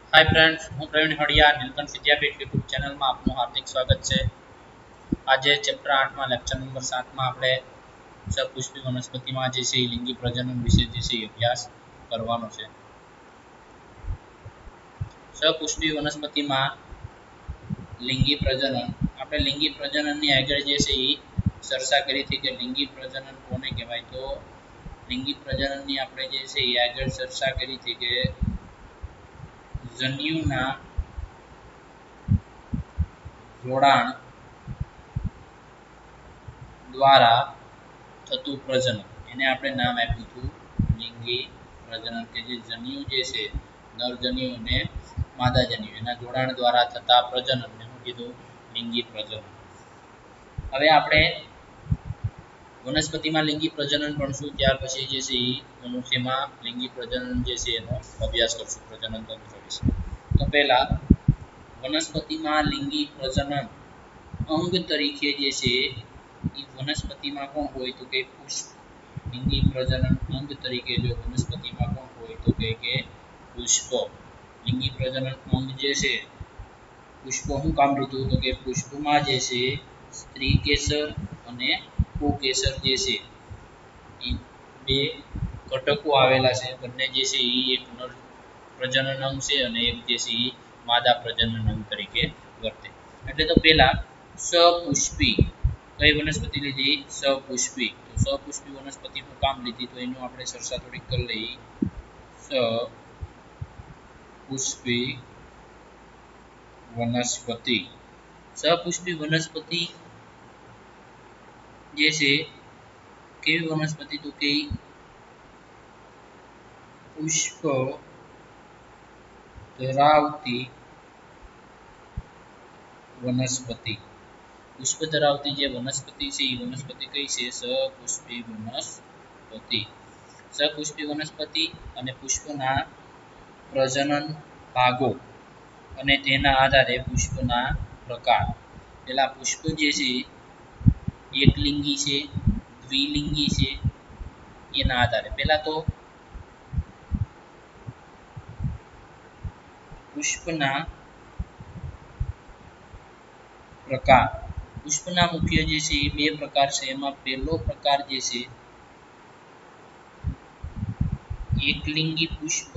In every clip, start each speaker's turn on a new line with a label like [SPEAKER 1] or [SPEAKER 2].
[SPEAKER 1] हाय friends, હું Pravin Hadiya Nilkanth Vidyapith YouTube ચેનલમાં આપનું હાર્દિક સ્વાગત છે। આજે ચેપ્ટર 8 માં લેક્ચર નંબર 7 માં આપણે સપુષ્પી વનસ્પતિમાં જે છે લિંગી પ્રજનન વિશે જે છે અભ્યાસ કરવાનો છે। સપુષ્પી વનસ્પતિમાં લિંગી પ્રજનન આપણે લિંગી પ્રજનનની આગળ જે છે ચર્ચા કરી હતી કે લિંગી પ્રજનન કોને કહેવાય। તો લિંગી પ્રજનનની આપણે જે છે આગળ ચર્ચા કરી હતી કે જન્યુના જોડાણ દ્વારા થતું પ્રજનન એને આપણે નામ આપ્યું હતું લિંગી પ્રજનન કે જે જન્યુ જે છે નરજન્યુ અને માદાજન્યુ એના જોડાણ દ્વારા થતા પ્રજનનને શું કીધું લિંગી પ્રજનન। હવે આપણે વનસ્પતિમાં લિંગી પ્રજનન ભણશું ત્યાર પછી જે છે મનુષ્યમાં લિંગી પ્રજનન જે છે એનો અભ્યાસ કરશું પ્રજનન તંત્ર વિશે। તો પહેલા વનસ્પતિમાં લિંગી પ્રજનન અંગ તરીકે જે છે એ વનસ્પતિમાં કોણ હોય તો કે પુષ્પ। લિંગી પ્રજનન અંગ તરીકે જો વનસ્પતિમાં કોણ હોય તો કે પુષ્પ। લિંગી પ્રજનન અંગ જે છે પુષ્પ શું કામ લીધું તો કે પુષ્પમાં જે છે સ્ત્રી કેસર અને પુંકેસર જે છે એ બે ઘટકો આવેલા છે। બંને જે છે એ એક નર પ્રજનન અંગ છે અને એક જે છે એ માદા પ્રજનન અંગ તરીકે વર્તે। એટલે તો પહેલા સપુષ્પી કઈ વનસ્પતિ લીધી સપુષ્પી। તો સપુષ્પી વનસ્પતિ શું કામ લીધી તો એનું આપણે ચર્ચા થોડીક કરી લઈએ। સપુષ્પી વનસ્પતિ સપુષ્પી વનસ્પતિ જે છે કેવી વનસ્પતિ તો કે પુષ્પ ધરાવતી વનસ્પતિ। પુષ્પ ધરાવતી જે વનસ્પતિ છે એ વનસ્પતિ કઈ છે સપુષ્પી વનસ્પતિ। સપુષ્પી વનસ્પતિ અને પુષ્પના પ્રજનન ભાગો અને તેના આધારે પુષ્પના પ્રકાર। પેલા પુષ્પ જે છે એકલિંગી છે દ્વિલિંગી છે એના આધારે પહેલા તો પુષ્પના પ્રકાર પુષ્પના મુખ્ય જે છે એ બે પ્રકાર છે। એમાં પહેલો પ્રકાર જે છે એકલિંગી પુષ્પ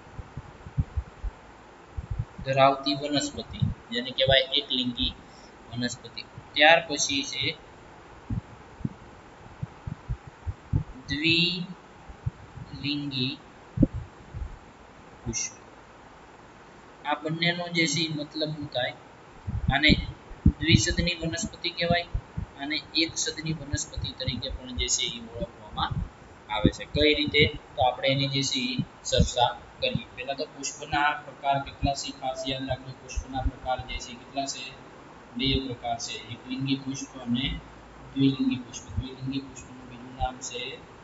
[SPEAKER 1] ધરાવતી વનસ્પતિ જેને કહેવાય એકલિંગી વનસ્પતિ। ત્યાર પછી છે દ્વિલિંગી પુષ્પ। આ બંનેનો જે છે મતલબ શું થાય આને દ્વિસદની વનસ્પતિ કહેવાય અને એક સદની વનસ્પતિ તરીકે પણ જે છે એ ઓળખવામાં આવે છે। કઈ રીતે તો આપણે એની જે છે ચર્ચા કરીએ। પહેલા તો પુષ્પના પ્રકાર કેટલા છે ખાસ યાદ રાખજો। પુષ્પના પ્રકાર જે છે કેટલા છે બે પ્રકાર છે એકલિંગી પુષ્પ અને દ્વિલિંગી પુષ્પ। દ્વિલિંગી પુષ્પનું બીજું નામ છે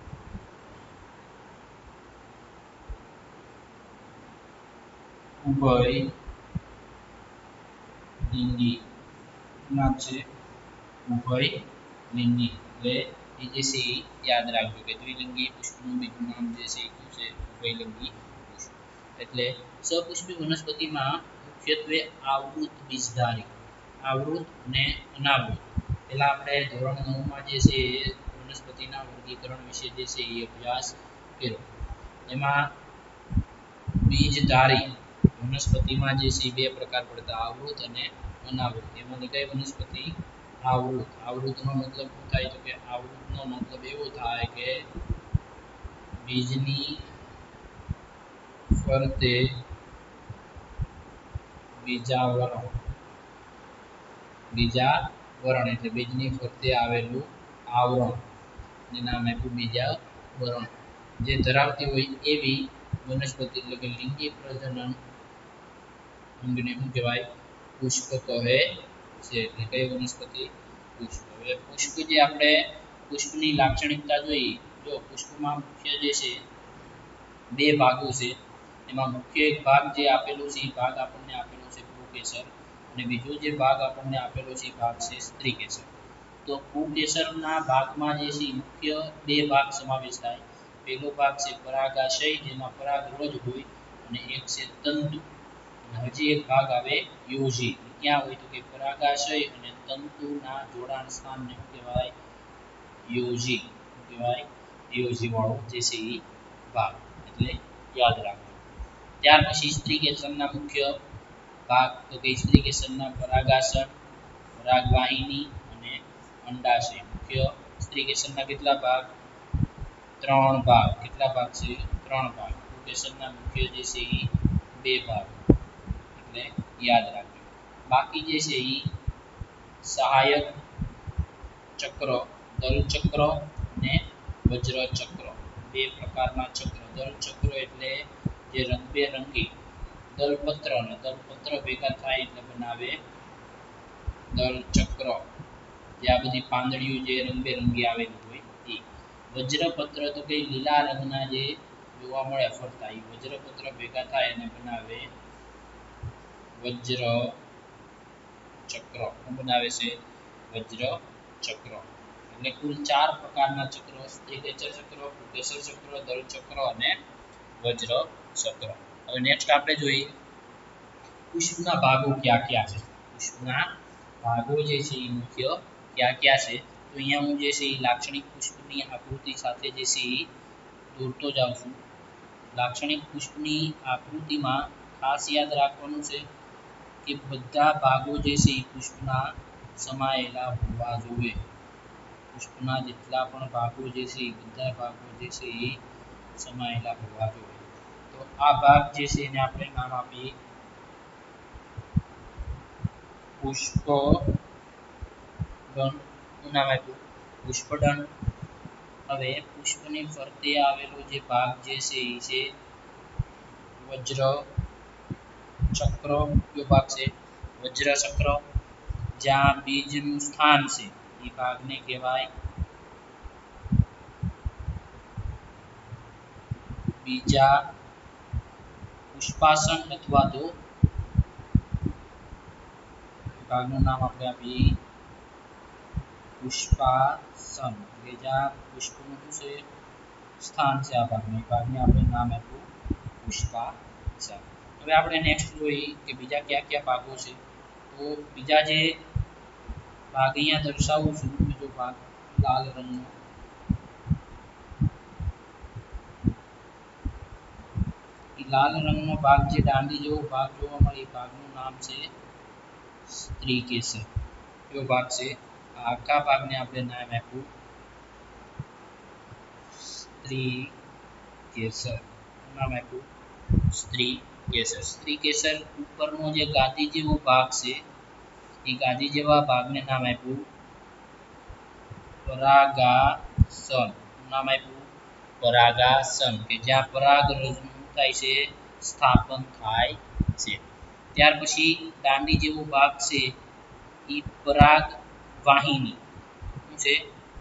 [SPEAKER 1] ઉભયલિંગી નામ છે ઉભયલિંગી। એટલે એ જે છે યાદ રાખજો કે દ્વિલિંગી પુષ્પનું બીજું નામ જે છે એ શું છે ઉભયલિંગી પુષ્પ। એટલે સપુષ્પી વનસ્પતિમાં મુખ્યત્વે આવૃત બીજધારી આવૃત અને અનાવૃત પહેલા આપણે ધોરણ 9 માં જે છે વનસ્પતિના વર્ગીકરણ વિશે જે છે એ અભ્યાસ કર્યો। એમાં બીજધારી વનસ્પતિમાં જે છે બે પ્રકાર પડતા આવૃત અને અનાવૃત। એમાંની કઈ વનસ્પતિ આવૃત। આવૃતનો મતલબ શું થાય તો કે આવૃતનો મતલબ એવો થાય કે બીજની ફરતે બીજાવરણ એટલે બીજની ફરતે આવેલું આવરણ ને નામ આપ્યું બીજાવરણ જે ધરાવતી હોય એવી વનસ્પતિ એટલે કે લિંગી પ્રજનન અંગને શું કહેવાય પુષ્પ કહે છે। એટલે કઈ વનસ્પતિ પુષ્પ। હવે પુષ્પ જે આપણે પુષ્પની લાક્ષણિકતા જોઈ જો પુષ્પમાં મુખ્ય જે છે બે ભાગો છે। એમાં મુખ્ય એક ભાગ જે આપેલો છે એ ભાગ આપણને આપેલો છે પુંકેસર અને બીજો જે ભાગ આપણને આપેલો છે એ ભાગ છે સ્ત્રીકેસર। તો પુંકેસરના ભાગમાં જે છે મુખ્ય બે ભાગ સમાવેશ થાય। પહેલો ભાગ છે પરાગાશય જેમાં પરાગરજ હોય અને એક છે તંતુ। હજી એક ભાગ આવે યોજી, ક્યાં હોય તો કે પરાગાશય અને તંતુના જોડાણ સ્થાનને શું કહેવાય? યોજી. શું કહેવાય? યોજી વાળો જે છે એ ભાગ, એટલે યાદ રાખજો. ત્યાર પછી સ્ત્રી કેસરના મુખ્ય ભાગ તો કે સ્ત્રી કેસરના પરાગાશય, પરાગવાહિની અને અંડાશય. મુખ્ય સ્ત્રી કેસરના કેટલા ભાગ? 3 ભાગ. કેટલા ભાગ છે? 3 ભાગ. કેસરના મુખ્ય જે છે એ 2 ભાગ, એટલે યાદ રાખજો. બાકી જે છે એ સહાયક ચક્ર, દલ ચક્ર અને વજ્ર ચક્ર, 2 પ્રકારના ચક્ર. દલ ચક્ર એટલે જે રંગબેરંગી દલપત્ર અને દલપત્ર ભેગા થાય એટલે બનાવે દલ ચક્ર. જે આ બધી પાંદડીઓ જે રંગબેરંગી આવેલી હોય એ. વજ્રપત્ર તો કે લીલા રંગના જે જોવા મળે ફરતા, એ વજ્રપત્ર ભેગા થાય અને બનાવે વજ્ર ચક્ર. શું બનાવે છે? વજ્ર ચક્ર. એટલે કુલ 4 પ્રકારના ચક્રો: સ્ત્રીકેસર ચક્ર, પુંકેસર ચક્ર, દલ ચક્ર અને વજ્ર ચક્ર. હવે નેક્સ્ટ આપણે જોઈએ પુષ્પના ભાગો કયા કયા છે. પુષ્પના ભાગો જે છે એ મુખ્ય કયા કયા છે? તો અહીંયા હું જે છે એ લાક્ષણિક પુષ્પની આકૃતિ સાથે જે છે એ દોરતો જાઉં છું. લાક્ષણિક પુષ્પની આકૃતિમાં ખાસ યાદ રાખવાનું છે કે બધા ભાગો જે છે એ પુષ્પના સમાયેલા હોવા જોઈએ. પુષ્પના જેટલા પણ ભાગો જે છે એ બધા ભાગો જે છે એ સમાયેલા હોવા જોઈએ. તો આ ભાગ જે છે એને આપણે નામ આપીએ પુષ્પદળ. શું નામ આપ્યું? પુષ્પદળ. હવે પુષ્પની ફરતે આવેલો જે ભાગ જે છે એ છે વજ્ર ચક્ર. કયો ભાગ છે? વજ્ર ચક્ર. જ્યાં બીજનું સ્થાન છે એ ભાગને કહેવાય બીજા પુષ્પાસન, અથવા તો ભાગનું નામ આપણે આપીએ પુષ્પાસન. કે જ્યાં પુષ્પનું છે સ્થાન છે, આ ભાગને આપણે નામ આપ્યું પુષ્પાસન. હવે આપણે નેક્સ્ટ જોઈએ કે બીજા કયા કયા ભાગો છે. તો બીજા જે ભાગ અહીંયા દર્શાવું છું, બીજો ભાગ લાલ રંગનો, લાલ રંગનો ભાગ જે દાંડી જેવો ભાગ જોવા મળે એ ભાગનું નામ છે સ્ત્રીકેસર. કયો ભાગ છે? આખા ભાગને આપણે નામ આપ્યું સ્ત્રીકેસર. નામ આપ્યું સ્ત્રીકેસર. સ્ત્રીકેસર ઉપરનો જે ગાદી જેવો ભાગ છે એ ગાદી જેવા ભાગને નામ આપ્યું પરાગાસન. નામ આપ્યું પરાગાસન, કે જ્યાં પરાગરજનું થાય છે, સ્થાપન થાય છે. ત્યાર પછી દાંડી જેવો ભાગ છે એ પરાગવાહિની. શું છે?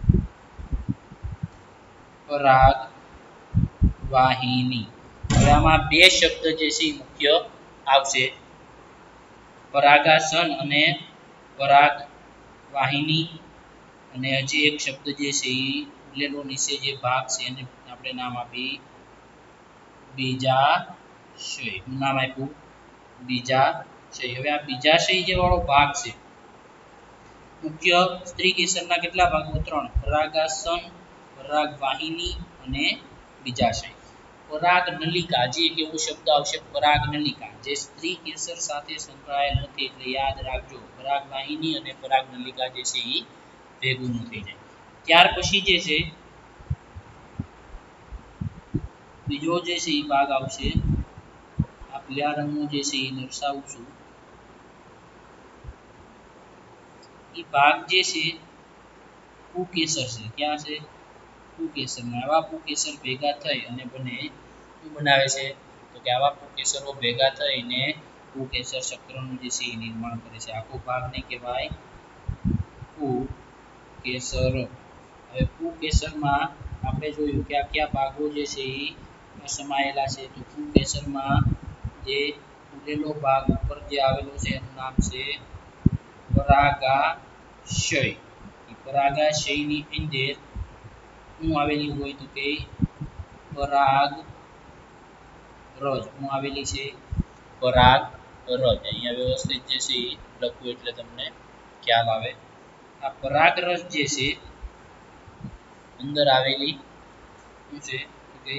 [SPEAKER 1] પરાગવાહિની. હવે આમાં 2 શબ્દ જે છે એ મુખ્ય આવશે, પરાગાસન અને પરાગવાહિની. અને હજી એક શબ્દ જે છે એ ઉલેલો નીચે જે ભાગ છે એને આપણે નામ આપી બીજાશય. નામ આપ્યું બીજાશય. હવે આ બીજાશય જે વાળો ભાગ છે, મુખ્ય સ્ત્રીકેસરના કેટલા ભાગો? 3: પરાગાસન, પરાગવાહિની અને બીજાશય. પરાગનલિકા, જે એક એવો શબ્દ આવશે પરાગનલિકા, જે સ્ત્રીકેસર સાથે સંકળાયેલ નથી, એટલે યાદ રાખજો પરાગવાહિની અને પરાગનલિકા જે છે એ ભેગું ન થઈ જાય. ત્યાર પછી જે છે બીજો જે છે એ ભાગ આવશે, આ પીળા રંગનો જે છે એ દર્શાવું છું. એ ભાગ જે છે પુંકેસર છે. ક્યાં છે? પુંકેસરમાં. આવા પુંકેસર ભેગા થઈ અને બને શું બનાવે છે? તો કે આવા પુંકેસરો ભેગા થઈને પુંકેસર ચક્રનું જે છે એ નિર્માણ કરે છે. આખો ભાગને કહેવાય પુંકેસર. હવે પુંકેસરમાં આપણે જોયું કે આ કયા ભાગો જે છે એ સમાયેલા છે. તો પુંકેસરમાં જે ઉલેલો ભાગ ઉપર જે આવેલો છે એનું નામ છે પરાગાશય. પરાગાશયની અંદર શું આવેલી હોય તો કે પરાગરજ. શું આવેલી છે? પરાગરજ. રજ અહીંયા વ્યવસ્થિત જે છે એ લખવું એટલે તમને ખ્યાલ આવે. આ પરાગરજ જે છે અંદર આવેલી શું છે કે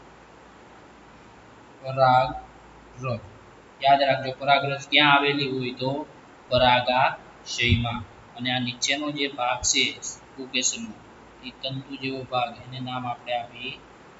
[SPEAKER 1] પરાગરજ. યાદ રાખજો પરાગરજ ક્યાં આવેલી હોય તો પરાગાશયમાં. અને આ નીચેનો જે ભાગ છે પુકેશનનો એ તંતુ જેવો ભાગ એને નામ આપણે આપીએ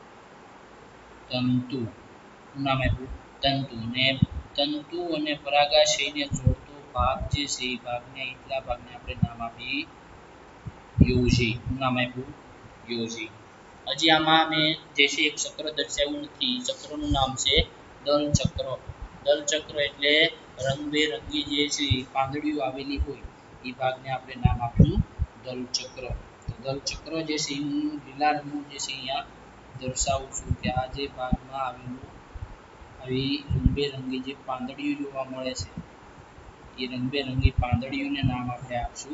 [SPEAKER 1] તંતુ. નામ આપ્યું તંતુ. ને તંતુ અને પરાગાશયને જોડતો ભાગ જે છે એ ભાગને એટલા ભાગને આપણે નામ આપીએ યોજી. નામ આપ્યું યોજી. હજી આમાં મેં જે છે એક ચક્ર દર્શાવ્યું નથી. ચક્રનું નામ છે દલચક્ર. દલચક્ર એટલે રંગબેરંગી જે છે પાંદડીઓ આવેલી હોય એ ભાગને આપણે નામ આપ્યું દલચક્ર. દલચક્ર જે છે હું લીલા રંગનું જે છે અહીંયા દર્શાવું છું કે આ જે ભાગમાં આવેલું આવી રંગબેરંગી જે પાંદડીઓ જોવા મળે છે એ રંગબેરંગી પાંદડીઓને નામ આપણે આપશું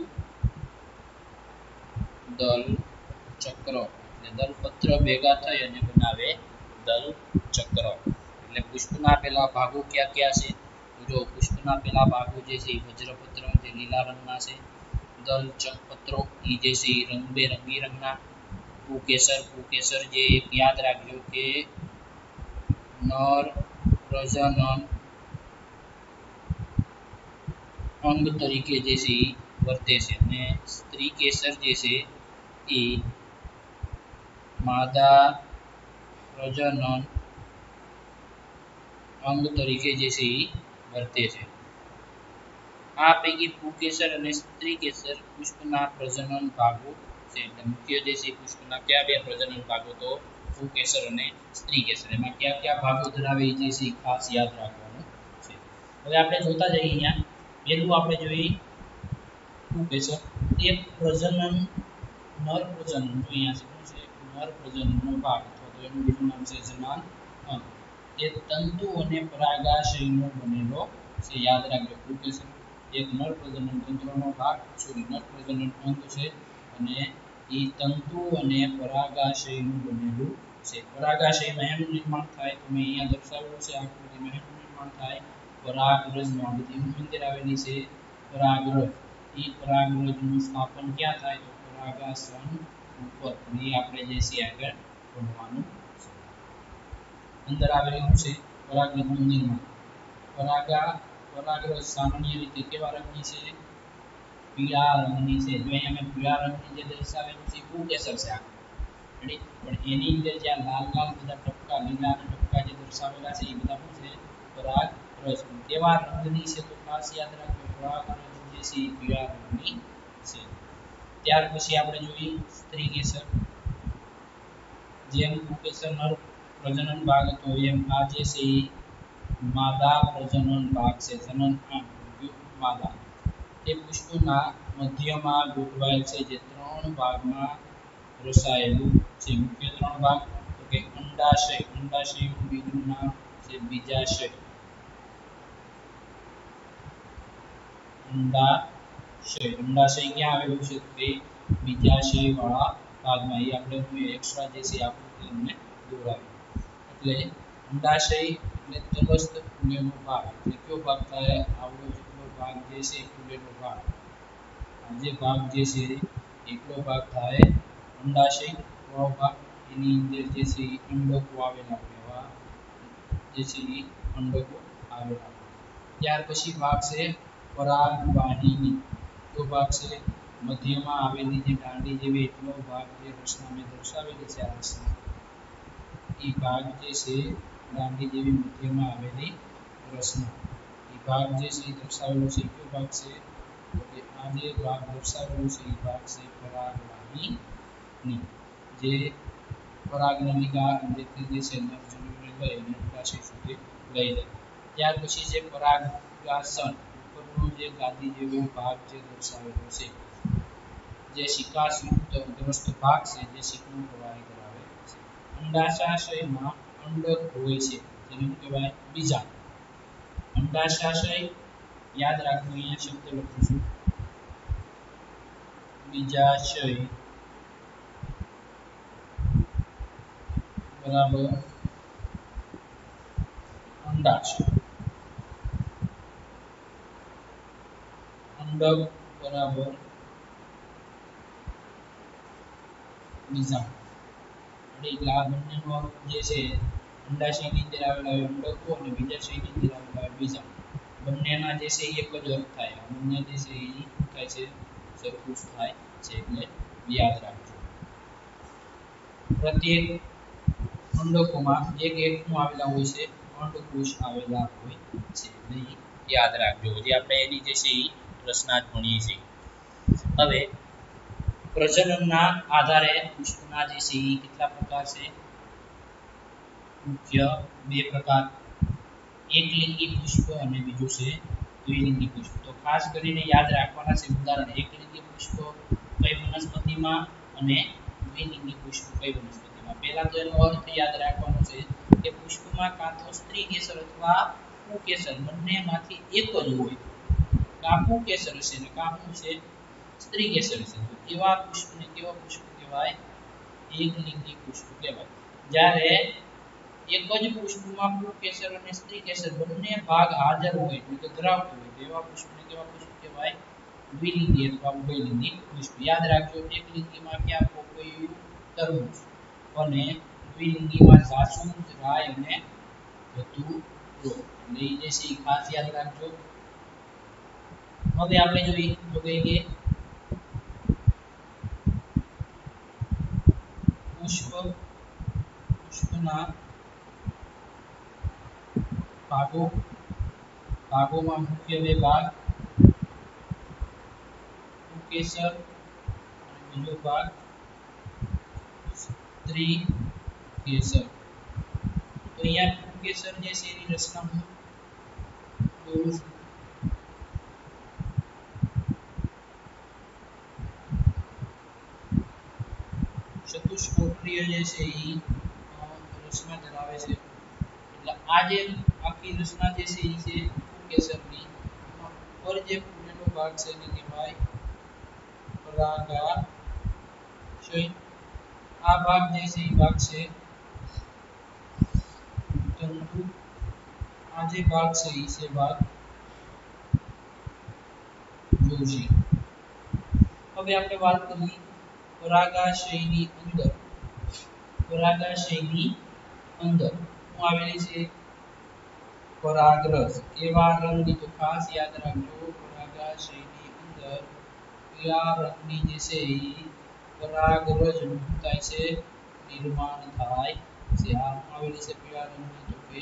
[SPEAKER 1] દલચક્ર. એટલે દલપત્ર ભેગા થઈ અને બનાવે દલચક્ર. એટલે પુષ્પના પેલા ભાગો ક્યાં ક્યાં છે તો જો પુષ્પના પેલા ભાગો જે છે વજ્રપત્ર જે લીલા રંગના છે. દલચકપત્રો એ જે છે રંગબેરંગી રંગના. પુકેસર. પુકેસર જે યાદ રાખજો કે નર પ્રજનન અંગ તરીકે જે છે એ વર્તે છે. અને સ્ત્રી કેસર જે છે એ માદા પ્રજનન અંગ તરીકે જે છે એ વર્તે છે. આ પૈકી પુકેસર અને સ્ત્રી કેસર પુષ્પના પ્રજનન ભાગો છે. એટલે મુખ્ય જે છે પુષ્પના કયા બે પ્રજનન ભાગો તો પુકેસર અને સ્ત્રી કેસર. એમાં કયા કયા ભાગો ધરાવે જે છે ખાસ યાદ રાખવાનું છે. હવે આપણે જોતા જઈએ અહીંયા પહેલું આપણે જોઈએ પુકેસર. એક પ્રજનન નર પ્રજનન અહીંયા શું છે નર પ્રજનનનો ભાગ અથવા તો એનું બીજું નામ છે જનન અંગ. એ તંતુ અને પરાગાશયનો બનેલો છે. યાદ રાખજો પુકેસર એક નર પ્રજનન તંત્રનો ભાગ નર પ્રજનન અંગ છે અને એ તંતુ અને પરાગાશયનું બનેલું છે. પરાગાશયમાં એનું નિર્માણ થાય તો મેં અહીંયા દર્શાવેલું છે આકૃતિમાં એનું નિર્માણ થાય પરાગરજમાં. બધી અંદર આવેલી છે પરાગરજ. એ પરાગરજનું સ્થાપન ક્યાં થાય તો પરાગાસન ઉપર. એ આપણે જે છે આગળ ભણવાનું છે. અંદર આવેલું છે પરાગરજનું નિર્માણ. પરાગરજ સામાન્ય રીતે કેવા રંગની છે પીળા રંગની છે. જો અહીંયા મેં પીળા રંગની જે દર્શાવેલું છે પુકેસર છે પણ એની અંદર જ્યાં લાલ લાલ બધા ટપકા લીલા અને ટપકા જે દર્શાવેલા છે એ બધા શું છે પરાગરજ. કેવા રંગની છે તો ખાસ યાદ રાખજો પરાગરજ જે છે એ પીળા રંગની છે. ત્યાર પછી આપણે જોઈએ સ્ત્રી કેસર. જેમ પુકેસર નર પ્રજનન ભાગ હતો એમ આ જે છે એ માદા પ્રજનન ભાગ છે. જનન અંગ માદા. તે પુષ્પના મધ્યમાં ગોઠવાયેલ છે જે ત્રણ ભાગમાં રચાયેલું છે. મુખ્ય ત્રણ ભાગ તો કે અંડાશય. અંડાશયનું બીજું નામ છે બીજાશય. અંડાશય. અંડાશય ક્યાં આવેલું છે તો કે બીજાશય વાળા ભાગમાં. એ આપણે એક્સ્ટ્રા જે છે આકૃતિ તમને દોરાવી. એટલે અંડાશય એટલે તલસ્થ ફૂલેલો ભાગ. એટલે કયો ભાગ થાય આવડો જેટલો ભાગ જે છે ફૂલેલો ભાગ. આ જે ભાગ જે છે એટલો ભાગ થાય અંડાશય વાળો ભાગ. એની અંદર જે છે અંડકો આવેલા હોય એવા જે છે એ અંડકો આવેલા હોય. ત્યાર પછી ભાગ છે પરાગવાહિની. કયો ભાગ છે મધ્યમાં આવેલી જે દાંડી જેવી એટલો ભાગ જે રચના મેં દર્શાવેલી છે આ રચના એ ભાગ જે છે દાંડી જેવી મધ્યમાં આવેલી રચના એ ભાગ જે છે દર્શાવેલો છે કયો ભાગ છે તો કે આ જે ભાગ દર્શાવેલો છે એ ભાગ છે પરાગવાહિની. જે પરાગનલિકા અંદરથી જે છે નરજન્યુને લઈ અને અંડાશય સુધી લઈ જાય. ત્યાર પછી છે પરાગાસન. ઉપરનો જે ગાદી જેવો ભાગ જે દર્શાવેલો છે જે શિકાસયુક્ત ગ્રસ્ત ભાગ છે જે શિકનું પ્રવાહી ધરાવે છે. અંડાશયમાં અંડક હોય છે જેને શું કહેવાય બીજાંડ. અંડાશય યાદ રાખજો અહીંયા શબ્દ લખું છું બીજાશય બરાબર અંડાશય. અંડક બરાબર બીજાણુ એટલે આ બંનેનો જે છે અંડાશયની અંદર આવેલા અંડકો અને બીજાશયની અંદર આવેલા બીજાણુ બંનેના જે છે એક જ અર્થ થાય આ બંને જે છે એ થાય છે સરખું થાય છે એટલે યાદ રાખજો પ્રત્યેક અંડકોમાં એક એકનું આવેલા હોય છે અંડકોશ આવેલા હોય છે એટલે યાદ રાખજો જે આપણે એની જે છે એ રચના જ ભણીએ છીએ હવે પ્રજનનના આધારે પુષ્પના જે છે એ કેટલા પ્રકાર છે મુખ્ય બે પ્રકાર એકલિંગી પુષ્પ અને બીજું છે દ્વિલિંગી પુષ્પ તો ખાસ કરીને યાદ રાખવાના છે ઉદાહરણ એકલિંગી પુષ્પ કઈ વનસ્પતિમાં અને દ્વિલિંગી પુષ્પ કઈ વનસ્પતિમાં પહેલા તો એનો અર્થ યાદ રાખવાનો છે કે પુષ્પમાં કાં તો સ્ત્રી કેસર અથવા પુંકેસર બંનેમાંથી એક જ હોય કાં પુંકેસર છે ને કાં શું છે સ્ત્રી કેસર છે તો એવા પુષ્પને કેવા પુષ્પ કહેવાય એકલિંગી પુષ્પ કહેવાય જ્યારે એક જ પુષ્પમાં પુંકેસર અને સ્ત્રી કેસર બંને ભાગ હાજર હોય એટલે કે ધરાવતું હોય એવા પુષ્પને કેવા પુષ્પ કહેવાય દ્વિલિંગી અથવા ઉભયલિંગી પુષ્પ યાદ રાખજો એકલિંગીમાં ક્યાં પોપૈયું તરબૂચ અને દ્વિલિંગીમાં જાસૂદ રાય અને ધતુરો એટલે એ જે છે ખાસ યાદ રાખજો હવે આપણે જોઈએ તો કહીએ પુષ્પના ભાગોમાં મુખ્ય બે ભાગ પુંકેસર અને બીજો ભાગ સ્ત્રી કેસર તો અહીંયા પુંકેસર જે છે એની રચના હું દોરું છું ચતુષ્કોટ્રીય જે છે એ રચના ધરાવે છે એટલે આ જે આખી રચના જે છે એ છે પુંકેસરની ઉપર જે ફૂલેલો ભાગ છે એને કહેવાય પરાગાશય આ ભાગ જે છે એ ભાગ છે તંતુ આ જે ભાગ છે એ છે ભાગ જોશી હવે આપણે વાત કરીએ પરાગાશયની અંદર શું આવેલી છે પરાગરજ કેવા રંગની તો ખાસ યાદ રાખજો પરાગાશયની અંદર પીળા રંગની જે છે એ પરાગરજ નું થાય છે નિર્માણ થાય છે આ આવેલી છે પીળા રંગની તો કે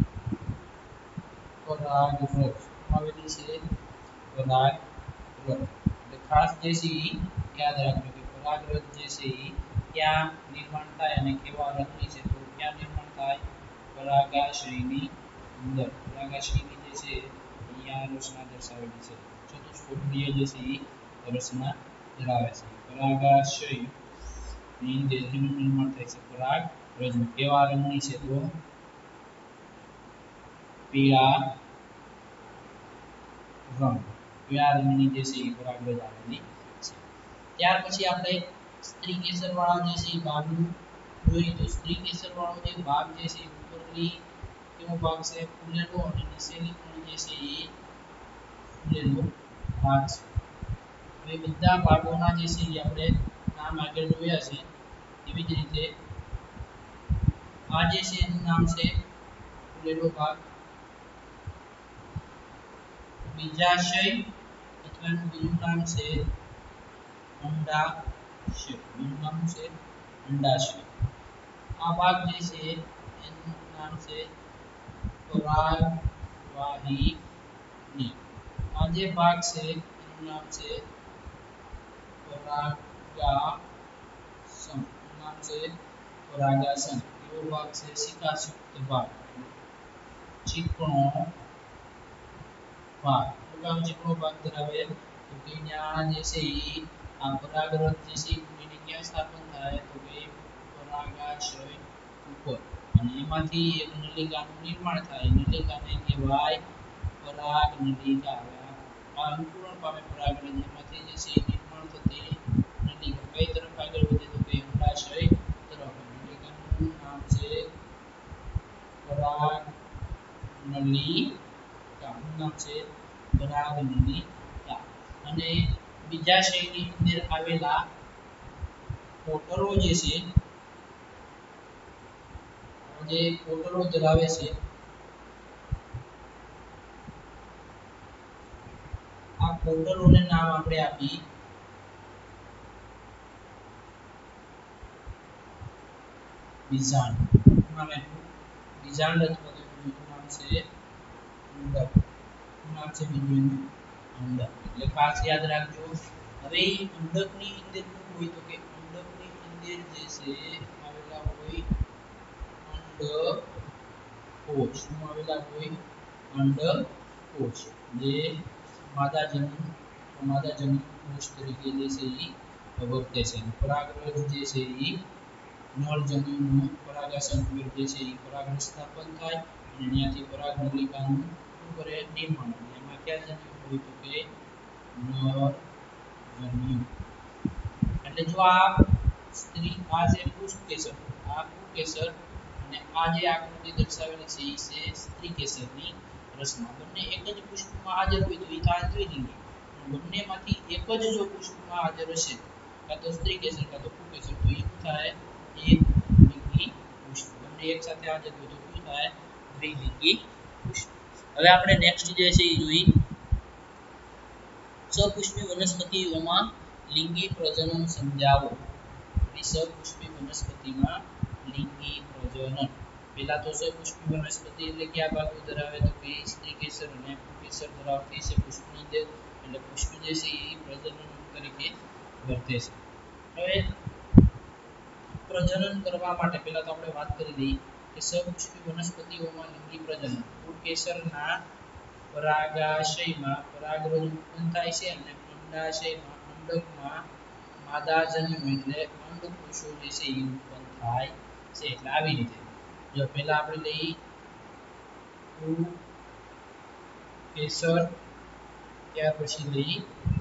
[SPEAKER 1] પરાગરજ આવેલી છે પરાગરજ એટલે ખાસ જે છે યાદ રાખજો કે પરાગરજ જે છે એ ક્યાં નિર્માણ થાય અને કેવા રંગની છે તો ક્યાં નિર્માણ થાય પરાગાશયની અંદર પરાગાશયની જે છે અહીંયા રચના દર્શાવેલી છે ચતુષ્કોટ્રીય જે છે એ રચના ધરાવે છે પરાગાશય ની અંદર જેનું નિર્માણ થાય છે પરાગરજ કેવા રંગની છે તો પીળા રંગની જે છે એ પરાગરજ આવેલી છે ત્યાર પછી આપણે સ્ત્રી કેસર વાળા જે છે એ ભાગનું જોઈએ તો સ્ત્રી કેસર વાળો જે ભાગ જે છે ઉપરની કેવો ભાગ છે ફૂલેલો અને નીચેની પણ જે છે એ ફૂલેલો ભાગ છે હવે બધા ભાગોના જે છે એ આપણે નામ આગળ જોયા છે એવી જ રીતે આ જે છે એનું નામ છે ફૂલેલો ભાગ બીજાશય અથવા એનું બીજું નામ છે અંડાશય બીજું નામ છે અંડાશય આ ભાગ જે છે એનું નામ છે પરાગવાહિની આ જે ભાગ છે એનું નામ છે પરાગાસન નામ છે પરાગાસન એવો ભાગ છે શિખાયુક્ત ભાગ ચીકણો ભાગ શું ચીકણો ભાગ ધરાવે તો કે અહીંયા જે છે આ પરાગરજ જે છે એને ક્યાં સ્થાપન થાય તો કે પરાગાશય ઉપર અને એમાંથી એક નલિકાનું નિર્માણ થાય નલિકાને કહેવાય પરાગનલિકા આ અંકુરણ પામે પરાગરજ એમાંથી જે છે નિર્માણ થતી નલિકા કઈ તરફ આગળ વધે તો કે અંડાશય તરફ નલિકાનું નામ છે પરાગનલિકા નામ છે પરાગનલિકા અને બીજાશયની અંદર આવેલા કોટરો જે છે, જે કોટરો ધરાવે છે, આ કોટરોને નામ આપણે આપી બીજાંડ. નામ આપ્યું બીજાંડ અથવા તો બીજું નામ છે અંડક. નામ છે બીજું અંડક. એટલે ખાસ યાદ રાખજો. હવે અંડકની અંદર શું હોય તો કે અંડકની અંદર જે છે આવેલા હોય અંડકોષ. શું આવેલા હોય? અંડકોષ. જે માદાજનન કોષ તરીકે જે છે એ વર્તે છે. પરાગરજ જે છે એ નરજન્યુનું પરાગાશય જે છે એ પરાગનું સ્થાપન થાય અને ત્યાંથી પરાગનલિકાનું શું કરે? નિર્માણ. અને એમાં ક્યાં જન્યુ હોય તો કે નરજન્યુ. એટલે જો આ સ્ત્રી આ છે પુષ્પકેસર, આ પુંકેસર અને આ જે આકૃતિ દર્શાવેલી છે એ છે સ્ત્રીકેસરની રચના. બંને એક જ પુષ્પમાં હાજર હોય તો એ થાય દ્વિલિંગી. બંનેમાંથી એક જ જો પુષ્પમાં હાજર હશે, કાં તો સ્ત્રીકેસર કાં તો પુંકેસર, તો એ શું થાય? એકલિંગી પુષ્પ. બંને એક સાથે હાજર હોય તો શું થાય? દ્વિલિંગી પુષ્પ. હવે આપણે નેક્સ્ટ જે છે એ જોઈએ સપુષ્પી વનસ્પતિઓમાં લિંગી પ્રજનન સમજાવો. સપુષ્પી વનસ્પતિમાં લિંગી પ્રજનન. પહેલા તો સપુષ્પી વનસ્પતિ એટલે કયા ભાગો ધરાવે તો કે સ્ત્રીકેસર અને પુંકેસર ધરાવતી છે પુષ્પની અંદર. એટલે પુષ્પ જે છે એ પ્રજનન તરીકે વર્તે છે. હવે પ્રજનન કરવા માટે પહેલા તો આપણે વાત કરી દઈએ કે સપુષ્પી વનસ્પતિઓમાં લિંગી પ્રજનન. પુંકેસરના પરાગાશયમાં પરાગરજ ઉત્પન્ન થાય છે અને અંડાશયમાં અંડકમાં માદાજન્યુ એટલે અંડકોષો જે છે એ ઉત્પન્ન થાય છે. એટલે આવી રીતે જો પહેલા આપણે લઈ પુંકેસર, ત્યાર પછી લઈ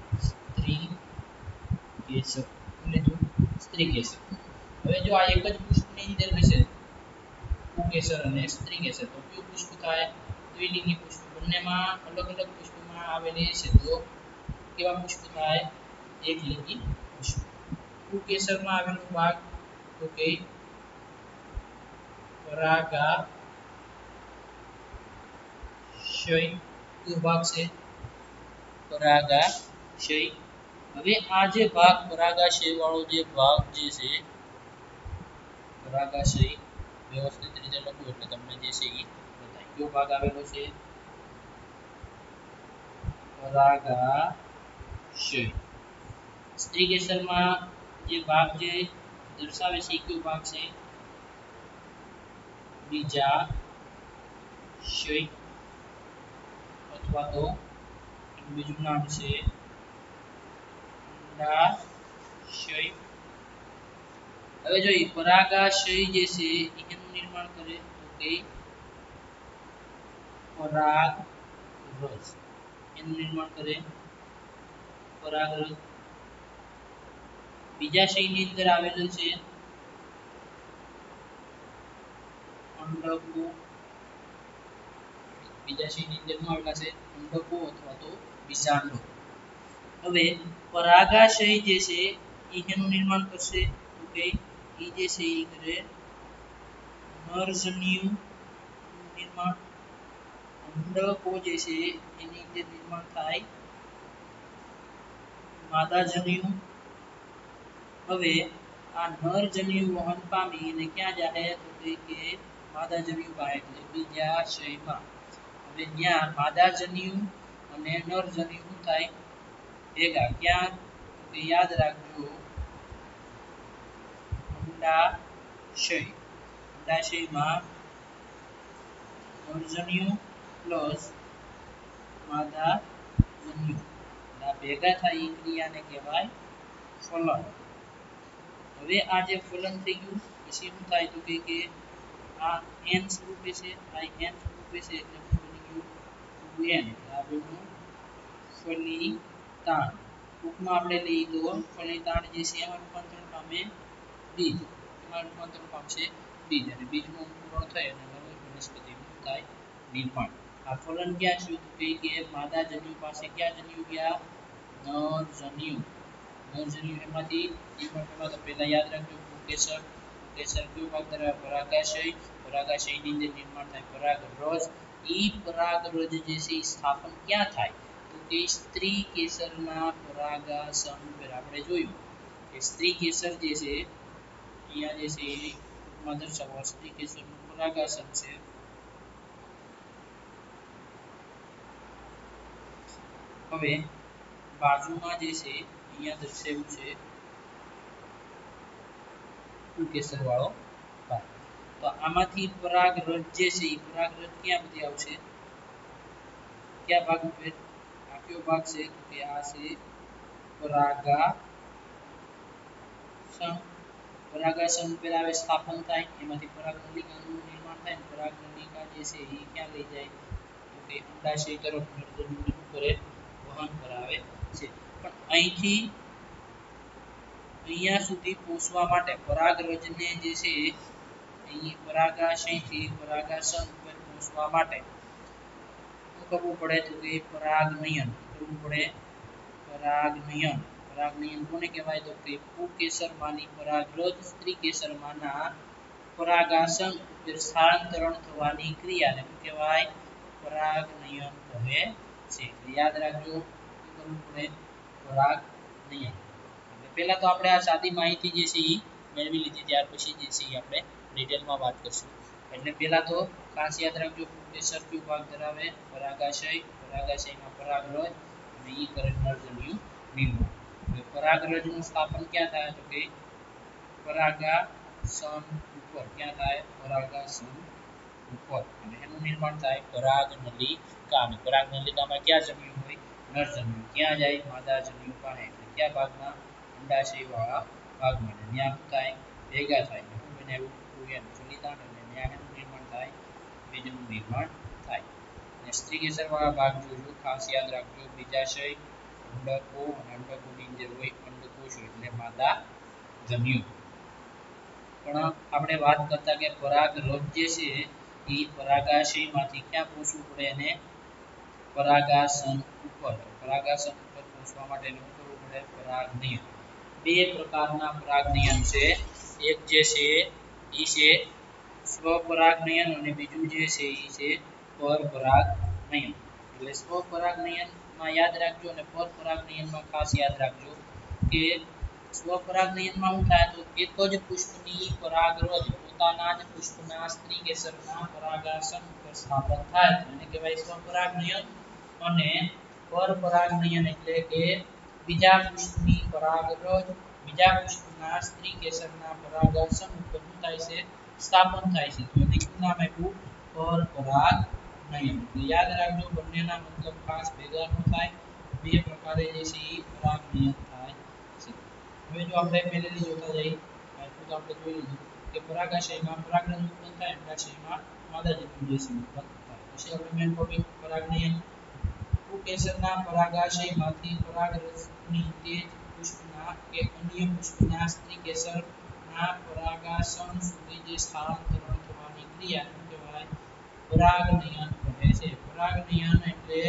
[SPEAKER 1] સ્ત્રીકેસર. સ્ત્રીકેસર. હવે જો આ એક જ પુષ્પની અંદર હશે પુંકેસર અને સ્ત્રીકેસર, તો કયું પુષ્પ થાય? દ્વિલિંગી પુષ્પ. બંનેમાં અલગ અલગ પુષ્પમાં આવેલી છે તો કેવા પુષ્પ થાય? એકલિંગી પુષ્પ. પુંકેસરમાં આવેલો ભાગ તો કે પરાગાશય. કયો ભાગ છે? પરાગાશય. હવે આ જે ભાગ પરાગાશય વાળો જે ભાગ જે છે પરાગાશય વ્યવસ્થિત રીતે લખો એટલે તમને જે છે એ બતાય. કયો ભાગ આવેલો છે? પરાગાશય. સ્ત્રીકેસરમાં જે ભાગ જે દર્શાવે છે કયો ભાગ છે? બીજાશય અથવા તો બીજું નામ છે અંડાશય. હવે જોઈએ પરાગાશય જે છે એનું નિર્માણ કરે તો કે પરાગરજ. એનું નિર્માણ કરે પરાગરજ. બીજાશયની અંદર આવેલું છે અંડકો. બીજાશયની અંદર શું આવેલા છે? અંડકો અથવા તો બીજાંડો. હવે પરાગાશય જે છે એનું નિર્માણ કરશે તો કે એ જે છે એ કરે નરજન્યુ નિર્માણ. અંડકો જે છે એની અંદર નિર્માણ થાય માદાજન્યુ. હવે આ નરજન્યુ વહન પામી અને ક્યાં જાય તો કે માદાજન્યુ પાસે એટલે બીજાશયમાં. હવે ત્યાં માદાજન્યુ અને નરજન્યુ શું થાય? ભેગા. ક્યાં તો કે યાદ રાખજો અંડાશય. અંડાશયમાં નરજન્યુ પ્લસ માદાજન્યુ આ ભેગા થાય એ ક્રિયાને કહેવાય ફલન. હવે આ જે ફલન થઈ ગયું પછી શું થાય તો કે આ n સ્વરૂપે છે, આ n સ્વરૂપે છે એટલે શું બની ગયું? 2n. આ બન્યું ફલિતાંડ. ટૂંકમાં આપણે લઈએ તો ફલિતાંડ જે છે એમાં રૂપાંતરણ પામે બીજ. એમાં રૂપાંતરણ પામશે બીજ અને બીજનું અંકુરણ થઈ અને નવી વનસ્પતિનું થાય નિર્માણ. આ ફલન ક્યાં થયું તો કે માદાજન્યુ પાસે ક્યાં જન્યુ ગયા? નરજન્યુ નરજન્યુ એમાંથી તો પહેલા યાદ રાખજો પુંકેસર પુંકેસર કયો ભાગ ધરાવે પરાગાશય પરાગાશયની અંદર નિર્માણ થાય પરાગરજ ઈ પરાગરજ જે છે એ સ્થાપન ક્યાં થાય તો કે સ્ત્રી કેસરના પરાગાસન પર આપણે જોયું કે સ્ત્રી કેસર જે છે અહીંયા જે છે એ મધર સવાર સ્ત્રી કેસરનું પરાગાસન છે હવે બાજુમાં જે છે અહીંયા દર્શાવ્યું છે પુંકેસર વાળો ભાગ તો આમાંથી પરાગરજ જે છે એ પરાગરજ ક્યાં બધી આવશે કયા ભાગ ઉપર આ કયો ભાગ છે તો કે આ છે પરાગાસન પરાગાસન ઉપર આવે સ્થાપન થાય એમાંથી પરાગનલિકાનું નિર્માણ થાય ને પરાગનલિકા જે છે એ ક્યાં લઈ જાય તો કે અંડાશય તરફ નરજન્યુને કરે વહન કરાવે છે પણ અહીંથી અહીંયા સુધી પહોંચવા માટે પરાગરજને જે છે અહીં પરાગાશયથી પરાગાસન ઉપર પહોંચવા માટે શું કરવું પડે તો કે પરાગનયન કરવું પડે પરાગનયન પરાગનયન કોને કહેવાય તો કે પુંકેસરમાંની પરાગરજ સ્ત્રી કેસરમાંના પરાગાસન ઉપર સ્થાનાંતરણ થવાની ક્રિયાને શું કહેવાય પરાગનયન કહે છે યાદ રાખજો શું કરવું પડે પરાગનયન પહેલા તો આપણે આ સાદી માહિતી જે છે એ મેળવી લીધી ત્યાર પછી જે છે આપણે ડિટેલમાં વાત કરશું એટલે પહેલા તો ખાસ યાદ રાખજો પુંકેસર કયો ભાગ ધરાવે પરાગાશય પરાગાશયમાં પરાગરજ અને ઈ કરે નરજન્યુ નિર્માણ હવે પરાગરજનું સ્થાપન ક્યાં થાય તો કે પરાગાસન ઉપર ક્યાં થાય પરાગાસન ઉપર અને એનું નિર્માણ થાય પરાગનલિકા અને પરાગનલિકામાં ક્યાં જન્યુ હોય નરજન્યુ ક્યાં જાય માદા જન્યુ પાસે એટલે કયા ભાગમાં અંડાશય વાળા ભાગમાં ત્યાં શું થાય ભેગા થાય શું બનાવ્યું ફૂગેન ફલિતાંડ અને ત્યાં એનું નિર્માણ થાય બીજનું નિર્માણ થાય અને સ્ત્રી કેસર વાળા ભાગ જોજો ખાસ યાદ રાખજો બીજાશય અંડકો અને અંડકોની અંદર હોય અંડકોશ એટલે માદા જન્યુ પણ આપણે વાત કરતા કે પરાગરજ જે છે એ પરાગાશયમાંથી ક્યાં પહોંચવું પડે એને પરાગાસન ઉપર પરાગાસન ઉપર પહોંચવા માટે શું કરવું પડે પરાગનયન બે પ્રકારના પરાગનયન છે એક જે છે એ છે સ્વપરાગનયન અને બીજું જે છે એ છે પરપરાગનયન એટલે સ્વપરાગનયનમાં યાદ રાખજો અને પરપરાગનયનમાં ખાસ યાદ રાખજો કે સ્વપરાગનયનમાં શું થાય તો એક જ પુષ્પની પરાગરજ પોતાના જ પુષ્પના સ્ત્રી કેસરના પરાગાસન ઉપર સ્થાપન થાય એને કહેવાય સ્વપરાગનયન અને પરપરાગનયન એટલે કે બીજા પુષ્પની પરાગરજ બીજા પુષ્પના સ્ત્રી કેસરના પરાગાસન ઉપર શું થાય છે સ્થાપન થાય છે તો એને શું નામ આપ્યું પરપરાગનયન યાદ રાખજો બંનેના મતલબ ખાસ ભેગા ન થાય બે પ્રકારે જે છે એ પરાગનયન થાય છે હવે જો આપણે પહેલેથી જોતા જઈએ તો આપણે જોઈ લીધું કે પરાગાશયમાં પરાગરજ ઉત્પન્ન થાય અંડાશયમાં માદા જન્યુ જે છે ઉત્પન્ન થાય પછી આપણે મેન ટોપિક પરાગનયન પુંકેસરના પરાગાશયમાંથી પરાગરજની તે પુષ્પના કે અન્ય પુષ્પના સ્ત્રી કેસરના પરાગાસન સુધી જે સ્થાનાંતરણ થવાની ક્રિયાને કહેવાય પરાગનયન કહે છે પરાગનયન એટલે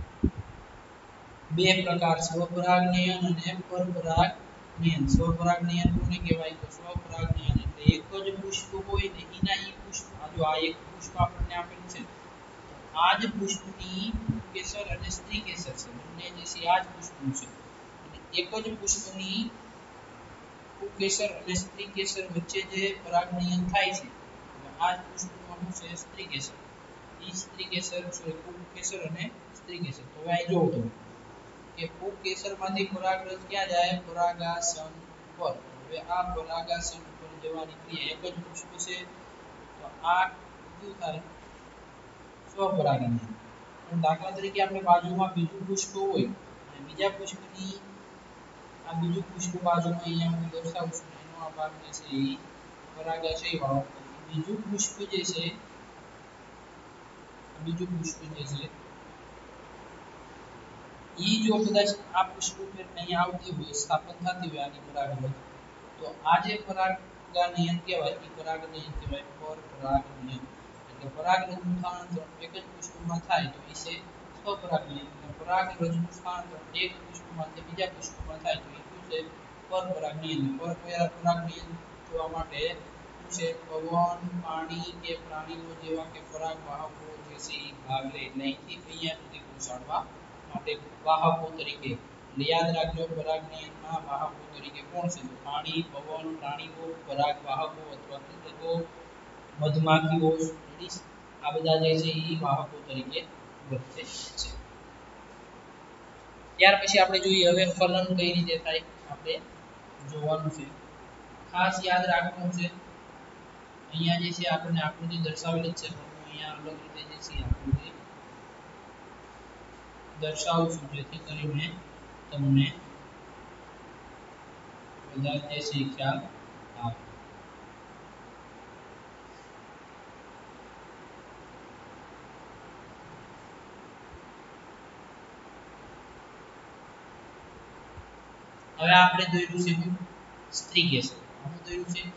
[SPEAKER 1] બે પ્રકાર સ્વપરાગનયન અને પરપરાગનયન સ્વપરાગનયન કોને કહેવાય તો સ્વપરાગનયન એટલે એક જ પુષ્પ હોય ને એના ઈ પુષ્પ આ એક પુષ્પ આપણને આપેલું છે આ જ પુષ્પની કેસર અને સ્ત્રી કેસર છે બંને જે છે આ જ પુષ્પનું છે અને એક જ પુષ્પની પુંકેસર અને સ્ત્રી કેસર વચ્ચે જે પરાગનયન થાય છે આ જ પુષ્પનું શું છે સ્ત્રી કેસર ઈ સ્ત્રી કેસર છે પુંકેસર અને સ્ત્રી કેસર તો હવે અહીં જોવો તમે કે પુંકેસરમાંથી પરાગરજ ક્યાં જાય પરાગાસન પર હવે આ પરાગાસન પર જવાની ક્રિયા એક જ પુષ્પ છે તો આ શું થાય સ્વપરાગનયન પણ દાખલા તરીકે આપણે બાજુમાં બીજું પુષ્પ હોય અને બીજા પુષ્પની આ બીજું પુષ્પ બાજુમાં અહીંયા હું દર્શાવું છું એનો આ ભાગ જે છે એ પરાગાશય વાળો બીજું પુષ્પ જે છે બીજું પુષ્પ જે છે ઈ જો કદાચ આ પુષ્પ ઉપર અહીંયા આવતી હોય સ્થાપન થતી હોય આની પરાગરજ તો આ જે પરાગનયન કહેવાય એ પરાગનયન કહેવાય પરપરાગનયન એટલે પરાગરજનું સ્થાનાંતરણ એક જ પુષ્પમાં થાય તો એ છે સ્વપરાગનયન પરાગરજનું સ્થાનાંતરણ એક પુષ્પમાંથી બીજા પુષ્પમાં થાય તો એ શું છે પરપરાગનયન પરપરાગનયન થવા માટે શું છે પવન પાણી કે પ્રાણીઓ જેવા કે પરાગ વાહકો જે છે એ ભાગ લે એટલે અહીંથી અહીંયા સુધી પહોંચાડવા માટે વાહકો તરીકે યાદ રાખજો પરાગનયનમાં વાહકો તરીકે કોણ છે તો પાણી પવન પ્રાણીઓ પરાગ વાહકો અથવા કીટકો મધમાખીઓ આ બધા જે છે એ વાહકો તરીકે વર્તે છે ત્યાર પછી આપણે જોઈએ હવે ફલન કઈ રીતે થાય આપણે જોવાનું છે ખાસ યાદ રાખવાનું છે અહીંયા જે છે આપણને આકૃતિ દર્શાવેલી છે પણ હું અહીંયા અલગ રીતે જે છે આકૃતિ દર્શાવું છું જેથી કરીને તમને વધારે જે છે ખ્યાલ આવે હવે આપણે દોર્યું છે સ્ત્રી કેસર આનું દોર્યું છે